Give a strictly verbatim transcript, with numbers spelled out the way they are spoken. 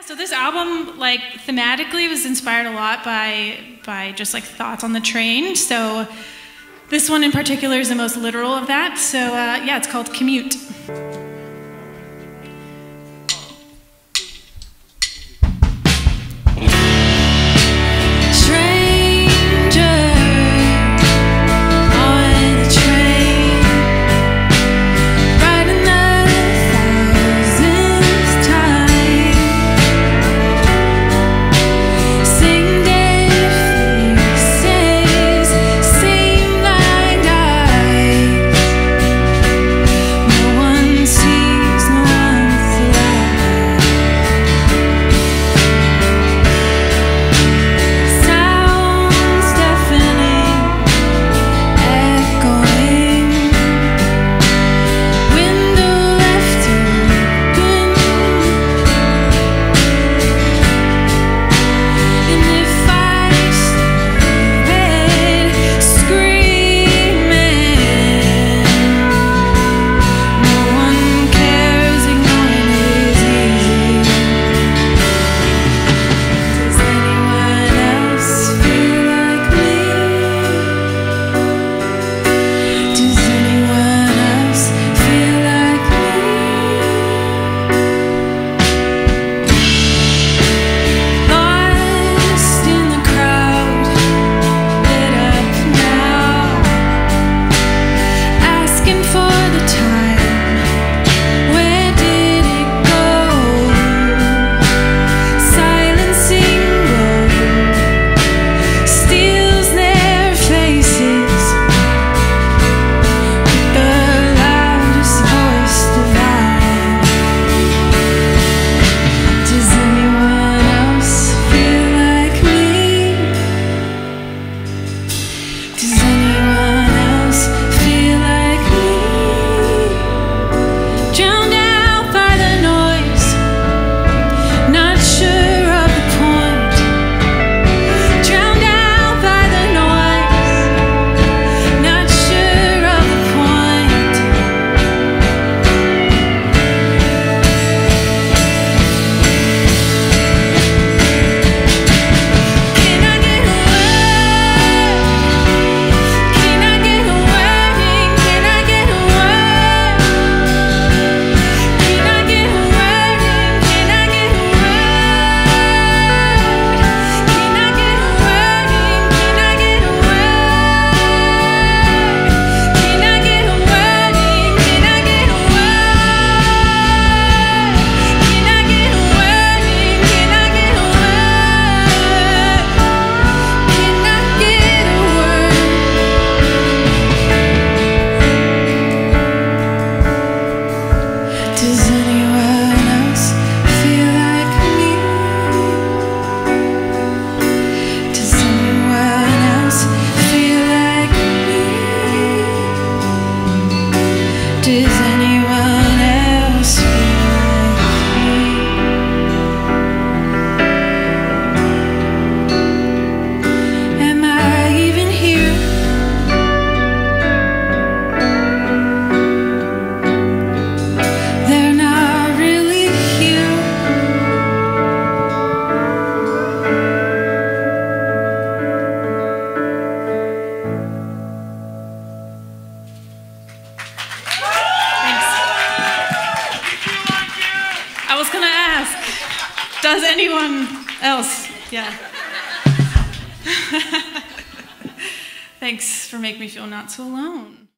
So this album, like, thematically was inspired a lot by by just like thoughts on the train. So this one in particular is the most literal of that. So uh, yeah, it's called Commute. Does anyone else? Yeah. Thanks for making me feel not so alone.